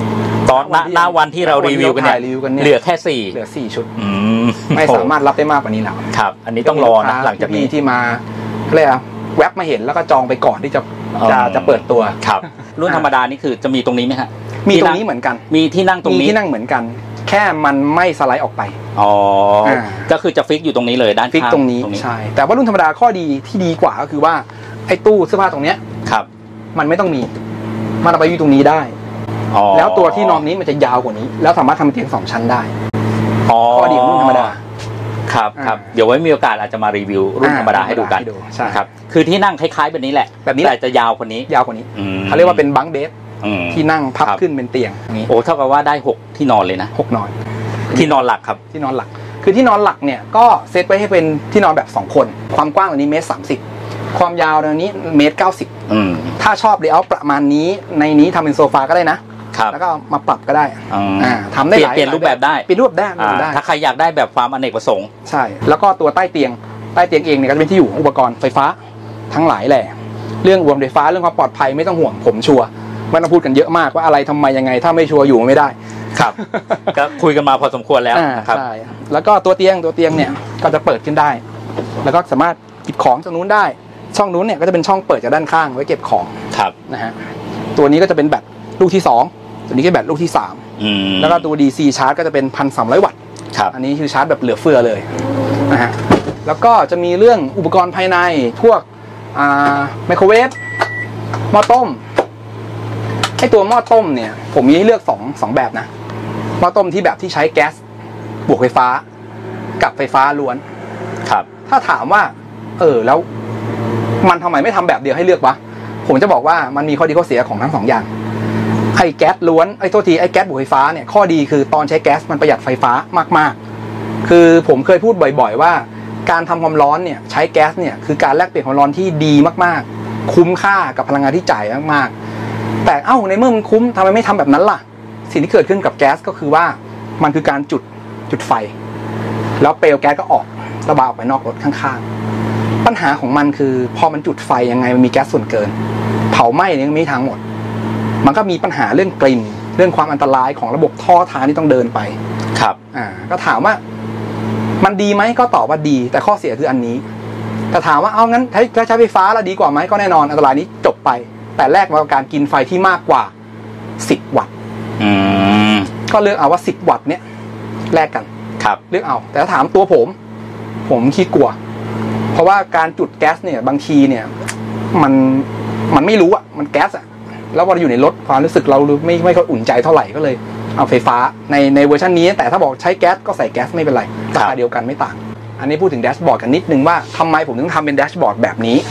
ตอนณวันที่เรารีวิวกันเนี่ยเหลือแค่สี่เหลือสี่ชุดไม่สามารถรับได้มากกว่านี้แล้วครับอันนี้ต้องรอนะหลังจากนี้ที่มาเรียกแว็บมาเห็นแล้วก็จองไปก่อนที่จะจะจะเปิดตัวครับรุ่นธรรมดานี่คือจะมีตรงนี้ไหมฮะมีตรงนี้เหมือนกันมีที่นั่งตรงนี้มีที่นั่งเหมือนกันแค่มันไม่สไลด์ออกไปอ๋อก็คือจะฟิกอยู่ตรงนี้เลยด้านข้างฟิกตรงนี้ใช่แต่ว่ารุ่นธรรมดาข้อดีที่ดีกว่าก็คือว่าไอ้ตู้เสื้อผ้าตรงเนี้ยครับมันไม่ต้องมีมันเอาไปอยู่ตรงนี้ได้แล้วตัวที่นอนนี้มันจะยาวกว่านี้แล้วสามารถทำเตียงสองชั้นได้ข้อดีของรุ่นธรรมดาครับครับเดี๋ยวไว้มีโอกาสอาจจะมารีวิวรุ่นธรรมดาให้ดูกันครับคือที่นั่งคล้ายๆแบบนี้แหละแบบนี้แต่จะยาวกว่านี้ยาวกว่านี้เขาเรียกว่าเป็นบังเบสที่นั่งพับขึ้นเป็นเตียงโอ้เท่ากับว่าได้หกที่นอนเลยนะหกนอนที่นอนหลักครับที่นอนหลักคือที่นอนหลักเนี่ยก็เซตไว้ให้เป็นที่นอนแบบสองคนความกว้างตรงนี้เมตรสามสิบความยาวตรงนี้เมตรเก้าสิบถ้าชอบเลเยอร์ประมาณนี้ในนี้ทำเป็นโซฟาก็ได้นะแล้วก็มาปรับก็ได้ทำได้หลายเปลี่ยนรูปแบบได้เปลี่ยนรูปแบบได้ถ้าใครอยากได้แบบความอเนกประสงค์ใช่แล้วก็ตัวใต้เตียงใต้เตียงเองเนี่ยก็เป็นที่อยู่อุปกรณ์ไฟฟ้าทั้งหลายแหละเรื่องอุปกรณ์ไฟฟ้าเรื่องความปลอดภัยไม่ต้องห่วงผมชัวร์ไม่ต้องพูดกันเยอะมากว่าอะไรทำไมยังไงถ้าไม่ชัวร์อยู่ไม่ได้ครับก็คุยกันมาพอสมควรแล้วนะครับใช่แล้วก็ตัวเตียงตัวเตียงเนี่ยก็จะเปิดขึ้นได้แล้วก็สามารถหยิบของจากนู้นได้ช่องนู้นเนี่ยก็จะเป็นช่องเปิดจากด้านข้างไว้เก็บของครับนะฮะตัวนี้ก็จะเป็นแบตลูกที่สองตัวนี้ก็แบตลูกที่สามแล้วก็ตัว ดี ซี ชาร์จก็จะเป็น หนึ่งพันสามร้อย วัตต์อันนี้คือชาร์จแบบเหลือเฟือเลยนะฮะแล้วก็จะมีเรื่องอุปกรณ์ภายในพวกอ่าไมโครเวฟหม้อต้มไอตัวหม้อต้มเนี่ยผมมีให้เลือกสองสองแบบนะหม้อต้มที่แบบที่ใช้แก๊สบวกไฟฟ้ากับไฟฟ้าล้วนครับถ้าถามว่าเออแล้วมันทำไมไม่ทำแบบเดียวให้เลือกวะผมจะบอกว่ามันมีข้อดีข้อเสียของทั้งสองอย่างไอ้แก๊สล้วนไอ้โทษทีไอ้แก๊สบวกไฟฟ้าเนี่ยข้อดีคือตอนใช้แก๊สมันประหยัดไฟฟ้ามากๆคือผมเคยพูดบ่อยๆว่าการทำความร้อนเนี่ยใช้แก๊สเนี่ยคือการแลกเปลี่ยนความร้อนที่ดีมากๆคุ้มค่ากับพลังงานที่จ่ายมากๆแต่เอ้าในเมื่อมันคุ้มทำไมไม่ทำแบบนั้นล่ะสิ่งที่เกิดขึ้นกับแก๊สก็คือว่ามันคือการจุดจุดไฟแล้วเปลวแก๊สก็ออกระบายออกไปนอกรถข้างๆปัญหาของมันคือพอมันจุดไฟยังไงมันมีแก๊สส่วนเกินเผาไหม้เนี่ยไม่ทั้งหมดมันก็มีปัญหาเรื่องกลิ่นเรื่องความอันตรายของระบบท่อทางที่ต้องเดินไปครับอ่าก็ถามว่ามันดีไหมก็ตอบว่าดีแต่ข้อเสียคืออันนี้แต่ถามว่าเอางั้นใช้ใช้ไฟฟ้าแล้วดีกว่าไหมก็แน่นอนอันตรายนี้จบไปแต่แลกมากับการกินไฟที่มากกว่าสิบวัตต์ก็เลือกเอาว่าสิบวัตต์เนี้ยแลกกันครับเลือกเอาแต่ถ้าถามตัวผมผมขี้กลัวเพราะว่าการจุดแก๊สเนี่ยบางทีเนี่ยมันมันไม่รู้อ่ะมันแก๊สอ่ะแล้วพออยู่ในรถความรู้สึกเราไม่ไม่ค่อยอุ่นใจเท่าไหร่ก็เลยเอาไฟฟ้าในในเวอร์ชันนี้แต่ถ้าบอกใช้แก๊สก็ใส่แก๊สไม่เป็นไรราคาเดียวกันไม่ต่างอันนี้พูดถึงแดชบอร์ดกันนิดนึงว่าทำไมผมถึงทำเป็นแดชบอร์ดแบบนี้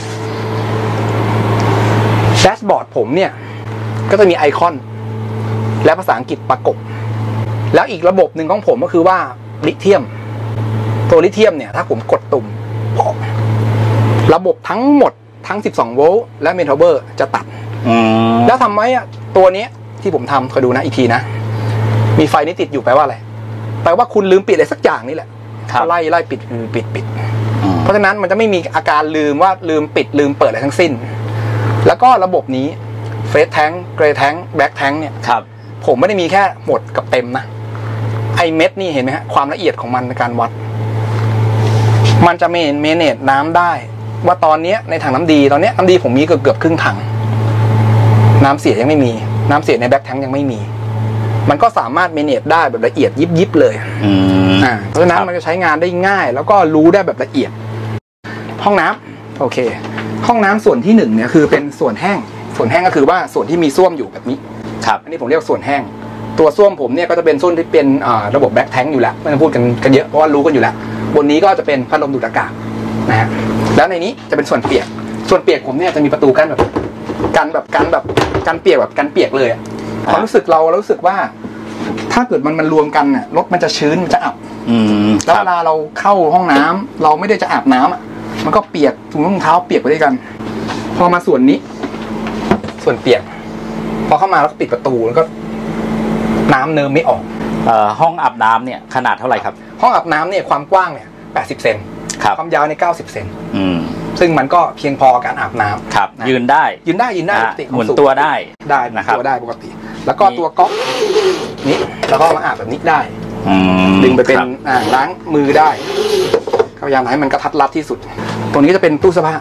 แดชบอร์ดผมเนี่ยก็จะมีไอคอนและภาษาอังกฤษประกบแล้วอีกระบบหนึ่งของผมก็คือว่าลิเธียมตัวลิเธียมเนี่ยถ้าผมกดตุ่มระบบทั้งหมดทั้งสิบสองโวลต์และเมทัลเบอร์จะตัดแล้วทำไมอ่ะตัวนี้ที่ผมทำคอยดูนะอีกทีนะมีไฟนี้ติดอยู่แปลว่าอะไรแปลว่าคุณลืมปิดอะไรสักอย่างนี่แหละไล่ไล่ปิดคือปิดปิดเพราะฉะนั้นมันจะไม่มีอาการลืมว่าลืมปิดลืมเปิดอะไรทั้งสิ้นแล้วก็ระบบนี้เฟสแทงเกรย์แทงแบ็คแทงเนี่ยผมไม่ได้มีแค่หมดกับเต็มนะไอเม็ดนี่เห็นไหมฮะความละเอียดของมันในการวัดมันจะเมนเมเนจน้ำได้ว่าตอนนี้ในถังน้ำดีตอนนี้น้ำดีผมมีเกือบเกือบครึ่งถังน้ำเสียยังไม่มีน้ำเสียในแบ็คแทงยังไม่มีมันก็สามารถเมเนจได้แบบละเอียดยิบยิบเลยอ่าเพราะฉะนั้นมันจะใช้งานได้ง่ายแล้วก็รู้ได้แบบละเอียดห้องน้ำโอเคห้องน้ำส่วนที่หนึ่งเนี่ยคือเป็นส่วนแห้งส่วนแห้งก็คือว่าส่วนที่มีส้วมอยู่แบบนี้ครับอันนี้ผมเรียกส่วนแห้งตัวส้วมผมเนี่ยก็จะเป็นส้วมที่เป็นระบบแบ็คแทงอยู่แล้วไม่ต้องพูดกันกันเยอะเพราะว่ารู้กันอยู่แล้วบนนี้ก็จะเป็นพัดลมดูดอากาศนะฮะแล้วในนี้จะเป็นส่วนเปียกส่วนเปียกผมเนี่ยจะมีประตูกั้นแบบกันแบบกันแบบกันเปียกแบบกันเปียกเลยความรู้สึกเราเรารู้สึกว่าถ้าเกิดมันมันรวมกันเนี่ยรถมันจะชื้นมันจะอับแล้วเวลาเราเข้าห้องน้ำเราไม่ได้จะอาบน้ำอ่ะมันก็เปียกถุงรองเท้าเปียกไปด้วยกันพอมาส่วนนี้ส่วนเปียกพอเข้ามาแล้วก็ปิดประตูแล้วก็น้ำเนิมไม่ออกเอ่อห้องอาบน้ำเนี่ยขนาดเท่าไหร่ครับห้องอาบน้ำเนี่ยความกว้างเนี่ยแปดสิบเซนความยาวในเก้าสิบเซนซึ่งมันก็เพียงพอการอาบน้ำครับยืนได้ยืนได้ยืนได้ปกติหมุนตัวได้ได้นะครับตัวได้ปกติแล้วก็ตัวก๊อกนี้แล้วก็มาอาบแบบนี้ได้ดึงไปเป็นอ่าล้างมือได้พยายามให้มันกระทัดรัดที่สุดตรงนี้จะเป็นตู้เสื้อผ้า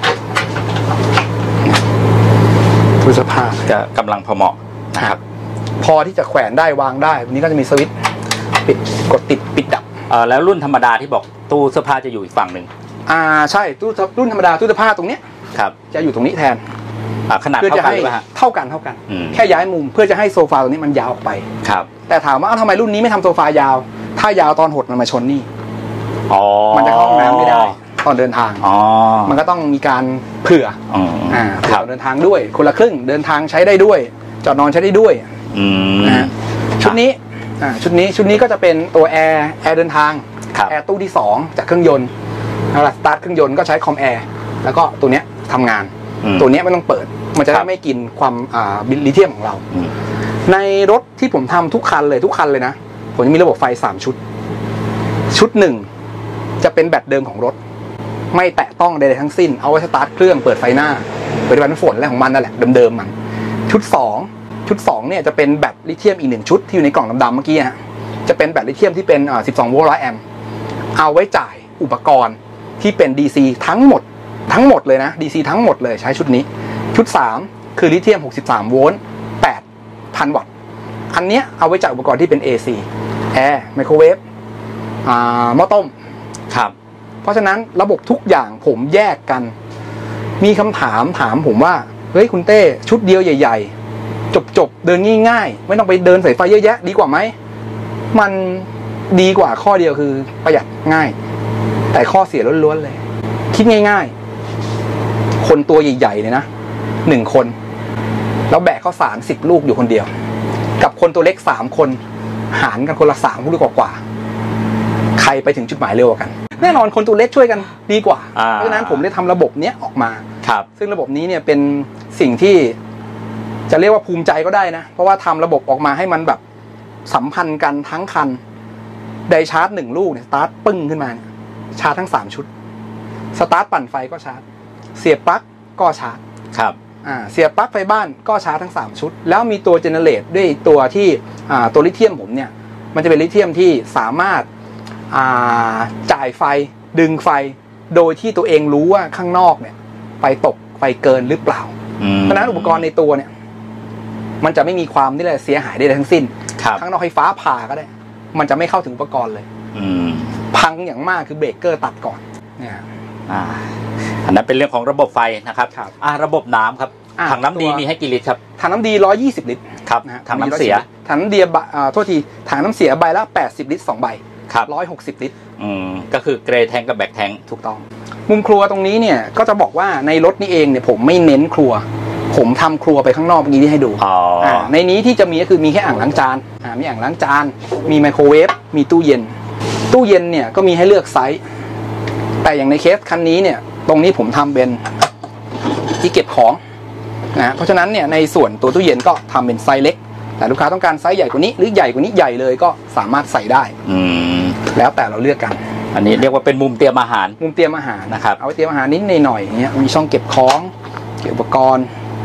ตู้เสื้อผ้าจะกำลังพอเหมาะนะครับพอที่จะแขวนได้วางได้วันนี้ก็จะมีสวิตช์ปิดกดติดปิดดับเออแล้วรุ่นธรรมดาที่บอกตู้เสื้อผ้าจะอยู่อีกฝั่งหนึ่งอ่าใช่ตู้รุ่นธรรมดาตู้เสื้อผ้าตรงเนี้ยครับจะอยู่ตรงนี้แทนขนาดเท่ากันหรือเปล่าเท่ากันเท่ากันแค่ย้ายมุมเพื่อจะให้โซฟาตัวนี้มันยาวออกไปครับแต่ถามว่าทำไมรุ่นนี้ไม่ทำโซฟายาวถ้ายาวตอนหดมันมาชนนี่มันจะเข้าห้องน้ำไม่ได้ตอนเดินทางมันก็ต้องมีการเผื่ออ่าเผื่อเดินทางด้วยคนละครึ่งเดินทางใช้ได้ด้วยจอดนอนใช้ได้ด้วยนะฮะชุดนี้อ่าชุดนี้ชุดนี้ก็จะเป็นตัวแอร์แอร์เดินทางแอร์ตู้ที่สองจากเครื่องยนต์แล้วสตาร์ทเครื่องยนต์ก็ใช้คอมแอร์แล้วก็ตัวเนี้ยทำงานตัวเนี้ยไม่ต้องเปิดมันจะได้ไม่กินความอ่าลิเธียมของเราในรถที่ผมทำทุกคันเลยทุกคันเลยนะผมจะมีระบบไฟสามชุดชุดหนึ่งจะเป็นแบตเดิมของรถไม่แตะต้องใดๆทั้งสิ้นเอาไว้สตาร์ทเครื่องเปิดไฟหน้าเปิดไฟฝนอะไรของมันนั่นแหละเดิมๆมันชุดสองชุดสองเนี่ยจะเป็นแบตลิเธียมอีกหนึ่งชุดที่อยู่ในกล่องดำๆเมื่อกี้ฮะจะเป็นแบตลิเธียมที่เป็นสิบสองโวลต์ร้อยแอมป์เอาไว้จ่ายอุปกรณ์ที่เป็น ดี ซี ทั้งหมดทั้งหมดเลยนะ ดี ซี ทั้งหมดเลยใช้ชุดนี้ชุดสามคือลิเธียมหกสิบสามโวลต์ แปดพัน วัตต์อันเนี้ยเอาไว้จ่ายอุปกรณ์ที่เป็น เอ ซี แอร์ไมโครเวฟอ่าหม้อต้มครับเพราะฉะนั้นระบบทุกอย่างผมแยกกันมีคำถามถามผมว่าเฮ้ยคุณเต้ชุดเดียวใหญ่ๆจบๆเดินง่ายๆไม่ต้องไปเดินสายไฟเยอะแยะดีกว่าไหมมันดีกว่าข้อเดียวคือประหยัดง่ายแต่ข้อเสียล้วนๆเลยคิดง่ายๆคนตัวใหญ่ๆเลยนะหนึ่งคนแล้วแบกข้าวสารสิบลูกอยู่คนเดียวกับคนตัวเล็กสามคนหารกันคนละสามลูกกว่าใครไปถึงจุดหมายเร็วกว่ากันแน่นอนคนตัวเล็กช่วยกันดีกว่าเพราะฉะนั้นผมได้ทำระบบนี้ออกมาครับซึ่งระบบนี้เนี่ยเป็นสิ่งที่จะเรียกว่าภูมิใจก็ได้นะเพราะว่าทำระบบออกมาให้มันแบบสัมพันธ์กันทั้งคันไดชาร์จหนึ่งลูกเนี่ยสตาร์ทปึ้งขึ้นมาเนี่ยชาร์จทั้งสามชุดสตาร์ทปั่นไฟก็ชาร์จเสียบปลั๊กก็ชาร์จครับอ่าเสียบปลั๊กไฟบ้านก็ชาร์จทั้งสามชุดแล้วมีตัวเจเนเรตด้วยตัวที่อ่าตัวลิเธียมผมเนี่ยมันจะเป็นลิเธียมที่สามารถอ่าจ่ายไฟดึงไฟโดยที่ตัวเองรู้ว่าข้างนอกเนี่ยไฟตกไฟเกินหรือเปล่าเพราะฉะนั้นอุปกรณ์ในตัวเนี่ยมันจะไม่มีความนี่แหละเสียหายใดๆทั้งสิ้นข้างนอกไฟฟ้าผ่าก็ได้มันจะไม่เข้าถึงอุปกรณ์เลยพังอย่างมากคือเบรกเกอร์ตัดก่อนเนี่ยอ่าอันนั้นเป็นเรื่องของระบบไฟนะครับอ่าระบบน้ำครับถังน้ำดีมีให้กี่ลิตรครับถังน้ำดีร้อยยี่สิบลิตรครับถังน้ำเสียถังน้ำดีอ่าโทษทีถังน้ำเสียใบละแปดสิบลิตรสองใบครับร้อยหกสิบลิตรอืมก็คือเกรย์แทงกับแบกแทงถูกต้องมุมครัวตรงนี้เนี่ยก็จะบอกว่าในรถนี้เองเนี่ยผมไม่เน้นครัวผมทำครัวไปข้างนอกเมื่อกี้ที่ให้ดูอ่าในนี้ที่จะมีก็คือมีแค่อ่างล้างจานอ่ามีอ่างล้างจานมีไมโครเวฟมีตู้เย็นตู้เย็นเนี่ยก็มีให้เลือกไซส์แต่อย่างในเคสคันนี้เนี่ยตรงนี้ผมทำเป็นที่เก็บของนะเพราะฉะนั้นเนี่ยในส่วนตัวตู้เย็นก็ทำเป็นไซส์เล็กแต่ลูกค้าต้องการไซส์ใหญ่กว่านี้หรือใหญ่กว่านี้ใหญ่เลยก็สามารถใส่ได้แล้วแต่เราเลือกกันอันนี้เรียกว่าเป็นมุมเตรียมอาหารมุมเตรียมอาหารนะครับเอาไว้เตรียมอาหารนิดหน่อยอย่างเงี้ยมีช่องเก็บของเก็บอุปกรณ์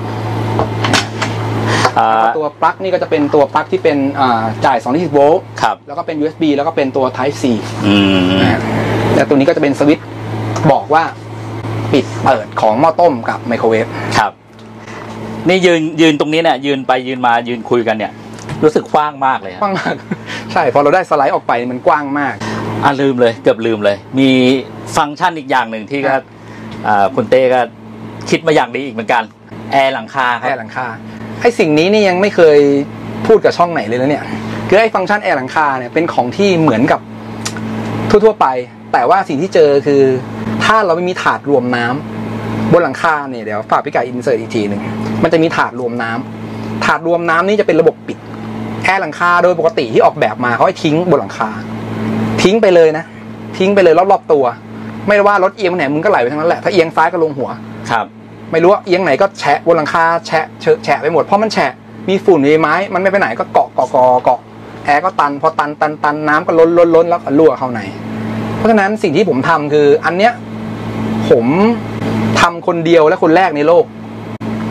ตัวปลั๊กนี่ก็จะเป็นตัวปลั๊กที่เป็นจ่ายสองร้อยยี่สิบโวลต์แล้วก็เป็น ยู เอส บี แล้วก็เป็นตัว Type C แล้วตัวนี้ก็จะเป็นสวิตช์บอกว่าปิดเปิดของหม้อต้มกับไมโครเวฟครับนี่ยืนยืนตรงนี้เนี่ยยืนไปยืนมายืนคุยกันเนี่ยรู้สึกกว้างมากเลยกว้างมากใช่พอเราได้สไลด์ออกไปมันกว้างมากอ่ะลืมเลยเกือบลืมเลยมีฟังก์ชันอีกอย่างหนึ่งที่ก็คุณเต้ก็คิดมาอย่างดีอีกเหมือนกันแอร์หลังคาครับแอร์หลังคาไอ้สิ่งนี้นี่ยังไม่เคยพูดกับช่องไหนเลยนะเนี่ยคือไอ้ฟังก์ชันแอร์หลังคาเนี่ยเป็นของที่เหมือนกับทั่วๆไปแต่ว่าสิ่งที่เจอคือถ้าเราไม่มีถาดรวมน้ำบนหลังคาเนี่ยเดี๋ยวฝากพี่ไก่อินเสิร์ตอีกทีหนึ่งมันจะมีถาดรวมน้ำถาดรวมน้ำนี่จะเป็นระบบปิดแอร์หลังคาโดยปกติที่ออกแบบมาเขาให้ทิ้งบนหลังคาทิ้งไปเลยนะทิ้งไปเลยรอบๆตัวไม่ว่ารถเอียงไหนมึงก็ไหลไปทั้งนั้นแหละถ้าเอียงซ้ายก็ลงหัวครับไม่รู้ว่าเอียงไหนก็แฉะบนหลังคาแฉะเฉอะแฉะไปหมดเพราะมันแฉะมีฝุ่นมีไม้มันไม่ไปไหนก็เกาะเกาะเกาะเกาะแอร์ก็ตันพอตันตันตันน้ำก็ล้นล้นล้นแล้วก็รั่วเข้าในเพราะฉะนั้นสิ่งที่ผมทำคืออันเนี้ยผมทำคนเดียวและคนแรกในโลกท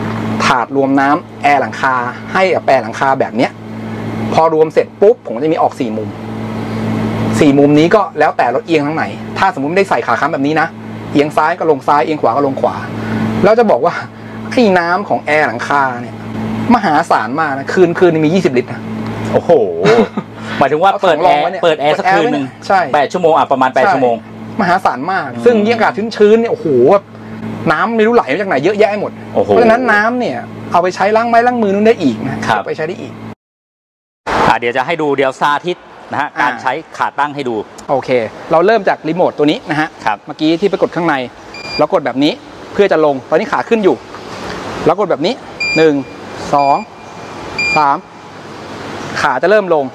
ถาดรวมน้ำแอร์หลังคาให้กับแอร์หลังคาแบบเนี้ยพอรวมเสร็จปุ๊บผมจะมีออกสี่มุมสี่มุมนี้ก็แล้วแต่รถเอียงทางไหนถ้าสมมุติไม่ได้ใส่ขาค้ำแบบนี้นะเอียงซ้ายก็ลงซ้ายเอียงขวาก็ลงขวาแล้วจะบอกว่าที่น้ำของแอร์หลังคาเนี่ยมหาศาลมากนะคืนคืนมียี่สิบลิตรนะโอ้โหหมายถึงว่าเปิดแอร์เปิดแอร์สักคืนหนึ่งใช่แปดชั่วโมงอ่ะประมาณแปดชั่วโมงมหาศาลมากซึ่งยิ่งอากาศชื้นๆเนี่ยโอ้โหน้ำไม่รู้ไหลมาจากไหนเยอะแยะหมดเพราะฉะนั้นน้ำเนี่ยเอาไปใช้ล้างไม้ล้างมือนู่นได้อีกนะไปใช้ได้อีกเดี๋ยวจะให้ดูเดี๋ยวสาธิตนะฮะการใช้ขาตั้งให้ดูโอเคเราเริ่มจากรีโมทตัวนี้นะฮะเมื่อกี้ที่ไปกดข้างในเรากดแบบนี้เพื่อจะลงตอนนี้ขาขึ้นอยู่แล้วกดแบบนี้หนึ่งสองสามขาจะเริ่มลง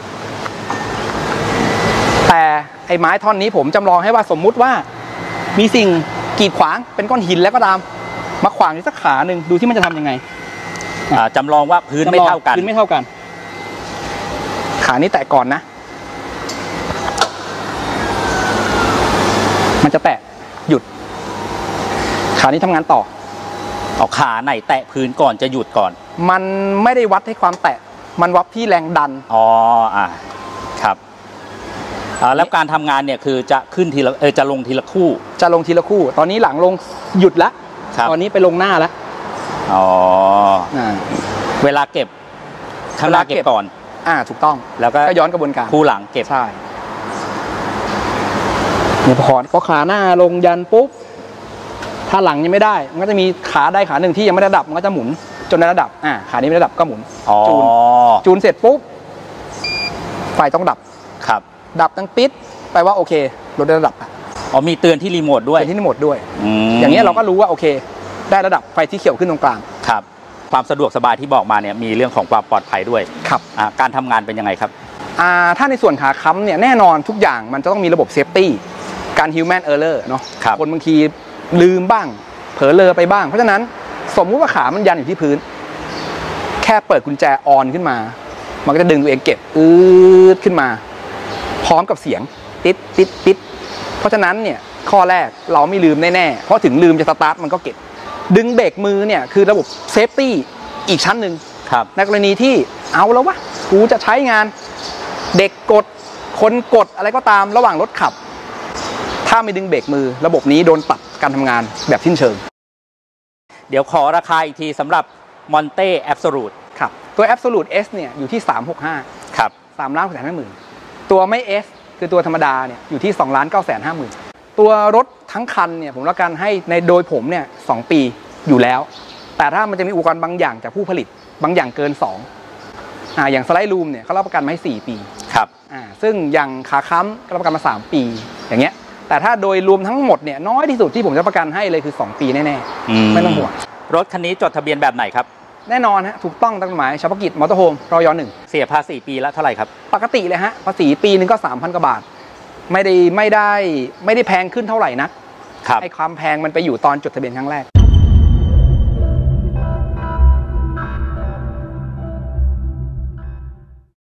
แต่ไอ้ไม้ท่อนนี้ผมจำลองให้ว่าสมมุติว่ามีสิ่งกีดขวางเป็นก้อนหินแล้วก็ตามมาขวางอยู่สักขาหนึ่งดูที่มันจะทำยังไงจำลองว่าพื้นไม่เท่ากันพื้นไม่เท่ากันขานี้แตะก่อนนะมันจะแตะหยุดขานี้ทำงานต่อเอาขาไหนแตะพื้นก่อนจะหยุดก่อนมันไม่ได้วัดให้ความแตะมันวัดที่แรงดันอ๋ออ่าครับอ่าแล้วการทำงานเนี่ยคือจะขึ้นทีละเออจะลงทีละคู่จะลงทีละคู่ตอนนี้หลังลงหยุดละตอนนี้ไปลงหน้าแล้วอ๋อเวลาเก็บข้างหน้าเก็บก่อนอ่าถูกต้องแล้วก็ย้อนกระบวนการคู่หลังเก็บใช่เนี่ยพอพอขาหน้าลงยันปุ๊บถ้าหลังยังไม่ได้มันก็จะมีขาได้ขาหนึ่งที่ยังไม่ได้ระดับมันก็จะหมุนจนได้ระดับอ่าขานี้ไม่ได้ระดับก็หมุนจูนจูนเสร็จปุ๊บไฟต้องดับครับดับตั้งปิดแปลว่าโอเคลดได้ระดับอ๋อมีเตือนที่รีโมทด้วยที่รีโมทด้วยอย่างนี้เราก็รู้ว่าโอเคได้ระดับไฟที่เขียวขึ้นตรงกลางครับความสะดวกสบายที่บอกมาเนี่ยมีเรื่องของความปลอดภัยด้วยครับการทำงานเป็นยังไงครับถ้าในส่วนขาค้ำเนี่ยแน่นอนทุกอย่างมันจะต้องมีระบบเซฟตี้การ human error เนาะคนบางทีลืมบ้างเผลอเลอไปบ้างเพราะฉะนั้นสมมุติว่าขามันยันอยู่ที่พื้นแค่เปิดกุญแจออนขึ้นมามันก็จะดึงตัวเองเก็บอืดขึ้นมาพร้อมกับเสียงติดติดติดเพราะฉะนั้นเนี่ยข้อแรกเราไม่ลืมแน่ๆเพราะถึงลืมจะสตาร์ทมันก็เก็บดึงเบรกมือเนี่ยคือระบบเซฟตี้อีกชั้นหนึ่งในกรณีที่เอาแล้ววะกูจะใช้งานเด็กกดคนกดอะไรก็ตามระหว่างรถขับถ้าไม่ดึงเบรกมือระบบนี้โดนตัดการทำงานแบบสิ้นเชิงเดี๋ยวขอราคาอีกทีสำหรับ Monte Absolute ครับตัว Absolute S เนี่ยอยู่ที่สามหกห้าครับสามล้านหกแสนห้าหมื่นตัวไม่ S คือตัวธรรมดาเนี่ยอยู่ที่สองล้านเก้าแสนห้าหมื่นตัวรถทั้งคันเนี่ยผมรับประกันให้ในโดยผมเนี่ยสองปีอยู่แล้วแต่ถ้ามันจะมีอุปกรณ์บางอย่างจากผู้ผลิตบางอย่างเกินสองอ่าอย่างสไลด์รูมเนี่ยเขารับประกันมาให้สี่ปีครับอ่าซึ่งอย่างขาค้ำรับประกันมาสามปีอย่างเงี้ยแต่ถ้าโดยรวมทั้งหมดเนี่ยน้อยที่สุดที่ผมจะประกันให้เลยคือสองปีแน่ๆไม่ต้องห่วงรถคันนี้จดทะเบียนแบบไหนครับแน่นอนฮะถูกต้องตามกฎหมายเฉพาะกิจมอเตอร์โฮมรอยหนึ่งเสียภาษีปีละเท่าไหร่ครับปกติเลยฮะภาษีปีนึงก็สามพันกว่าบาทไม่ได้ไม่ได้ไม่ได้แพงขึ้นเท่าไหร่นะไอ้ความแพงมันไปอยู่ตอนจดทะเบียนครั้งแรก